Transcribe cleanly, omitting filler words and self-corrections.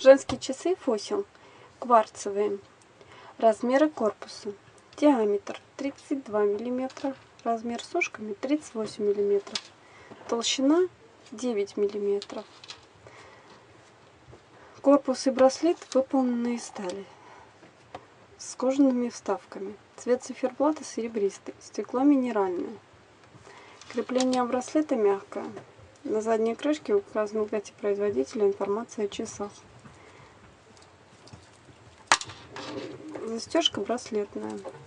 Женские часы Фосил, кварцевые. Размеры корпуса. Диаметр 32 мм, размер с ушками 38 мм, толщина 9 мм. Корпус и браслет выполнены из стали с кожаными вставками. Цвет циферблата серебристый, стекло минеральное. Крепление браслета мягкое. На задней крышке указан логотип производителя, информация о часах. Застежка браслетная.